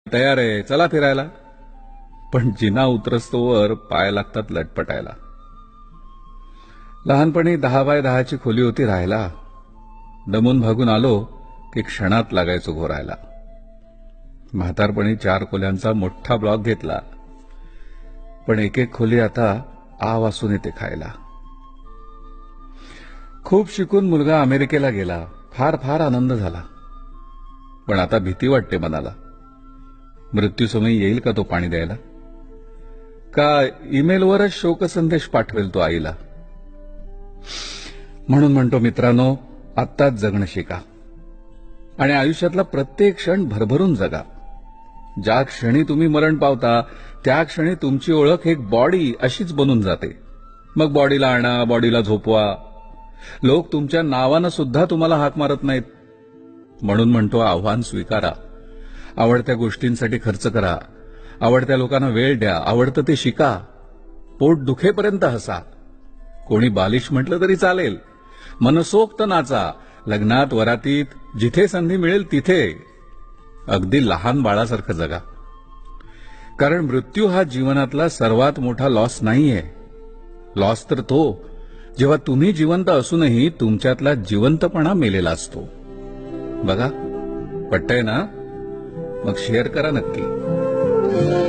तयार आहे, चला फिरायला. पण जिना उतरस्तोवर पाय लागतात लटपटायला. लहानपणी 10 बाय 10ची खोली होती राहायला. दमून भागून आलो की क्षणात लागायचो घोरायला. म्हातारपणी 4 खोल्यांचा मोठा ब्लॉक घेतला, पण एक एक खोली आता वासून येते खायला. खूप शिकून मुलगा अमेरिकेला गेला, फार फार आनंद झाला. पण आता भीती वाटते मनाला. मृत्यूसमयी येईल का तो पाणी द्यायला, का ईमेलवरच शोकसंदेश पाठवेल तो आईला. म्हणून म्हणतो मित्रांनो, आत्ताच जगणं शिका आणि आयुष्यातला प्रत्येक क्षण भरभरून जगा. ज्या क्षणी तुम्ही मरण पावता त्या क्षणी तुमची ओळख एक बॉडी अशीच बनून जाते. मग बॉडीला आणा, बॉडीला झोपवा. लोक तुमच्या नावानं सुद्धा तुम्हाला हाक मारत नाहीत. म्हणून म्हणतो, आव्हान स्वीकारा. आवडत्या गोष्टींसाठी खर्च करा, आवडत्या लोकांना वेळ द्या, आवडतं ते शिका. पोट दुखेपर्यंत हसा. कोणी बालिश म्हटलं तरी चालेल. मनसोक्त नाचा. लग्नात, वरातीत, जिथे संधी मिळेल तिथे. अगदी लहान बाळासारखं जगा. कारण मृत्यू हा जीवनातला सर्वात मोठा लॉस नाहीये. लॉस तर तो जेव्हा तुम्ही जिवंत असूनही तुमच्यातला जिवंतपणा मेलेला असतो. बघा, पटतंय ना? मग शेअर करा नक्की.